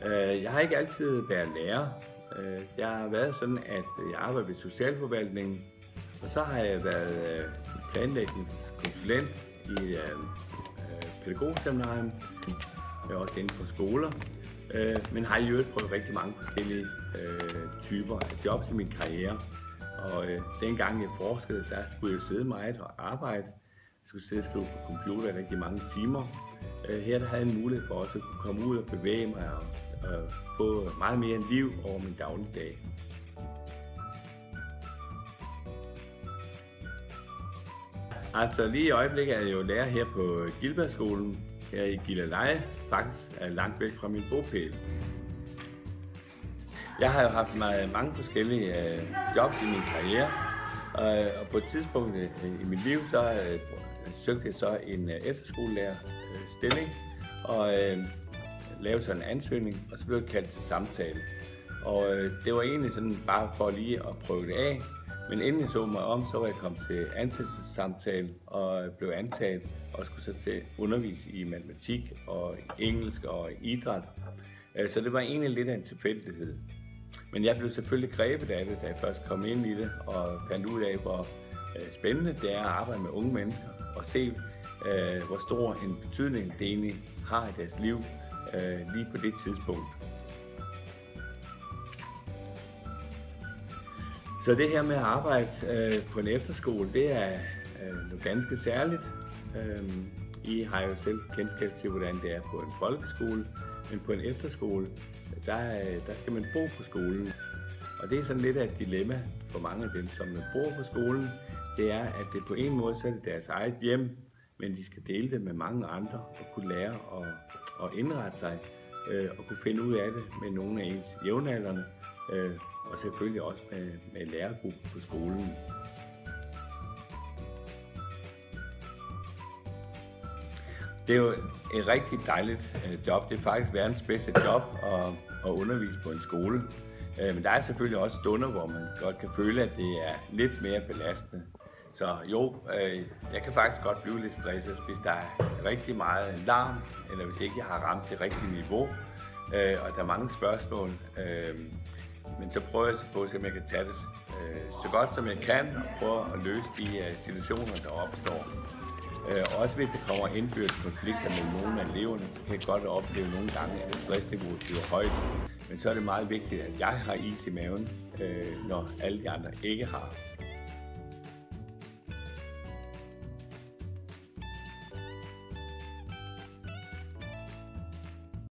Jeg har ikke altid været lærer. Jeg har været sådan, at jeg arbejder ved socialforvaltningen, og så har jeg været planlægningskonsulent i pædagogseminarium, også inden for skoler, men har i øvrigt prøvet rigtig mange forskellige typer af jobs i min karriere. Og dengang jeg forskede, der skulle jeg sidde meget og arbejde. Jeg skulle sidde og skrive på computer i rigtig mange timer. Her der havde jeg en mulighed for også at kunne komme ud og bevæge mig og få meget mere liv over min dagligdag. Altså lige i øjeblikket er jeg jo lærer her på Gilbergskolen, her i Gilleleje, faktisk er langt væk fra min bopæl. Jeg har jo haft mange forskellige jobs i min karriere, og på et tidspunkt i mit liv, så søgte jeg så en efterskolelærerstilling, og lavede så en ansøgning, og så blev jeg kaldt til samtale. Og det var egentlig sådan bare for lige at prøve det af, men inden jeg så mig om, så var jeg kommet til ansættelsessamtale og blev antaget, og skulle så til at undervise i matematik og engelsk og idræt. Så det var egentlig lidt af en tilfældighed. Men jeg blev selvfølgelig grebet af det, da jeg først kom ind i det, og fandt ud af, hvor spændende det er at arbejde med unge mennesker, og se, hvor stor en betydning det egentlig har i deres liv lige på det tidspunkt. Så det her med at arbejde på en efterskole, det er noget ganske særligt. I har jo selv kendskab til, hvordan det er på en folkeskole, men på en efterskole, der skal man bo på skolen. Og det er sådan lidt af et dilemma for mange af dem, som bor på skolen. Det er, at det på en måde så er det deres eget hjem, men de skal dele det med mange andre og kunne lære at indrette sig og kunne finde ud af det med nogle af ens jævnaldrende og selvfølgelig også med lærergruppen på skolen. Det er jo et rigtig dejligt job. Det er faktisk verdens bedste job at undervise på en skole. Men der er selvfølgelig også stunder, hvor man godt kan føle, at det er lidt mere belastende. Så jo, jeg kan faktisk godt blive lidt stresset, hvis der er rigtig meget larm, eller hvis ikke jeg har ramt det rigtige niveau, og der er mange spørgsmål. Men så prøver jeg på, at jeg kan tage det så godt som jeg kan, og prøve at løse de situationer, der opstår. Også hvis der kommer indbyrdes konflikter med nogle af eleverne, så kan jeg godt opleve nogle gange, at stressniveauet bliver højt. Men så er det meget vigtigt, at jeg har is i maven, når alle de andre ikke har.